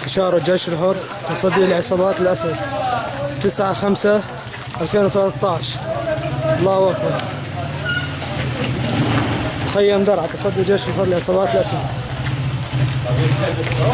إشارة جيش الحر تصدي لعصابات الأسد 9/5/2013. الله أكبر. مخيم درعا تصدي جيش الحر لعصابات الأسد.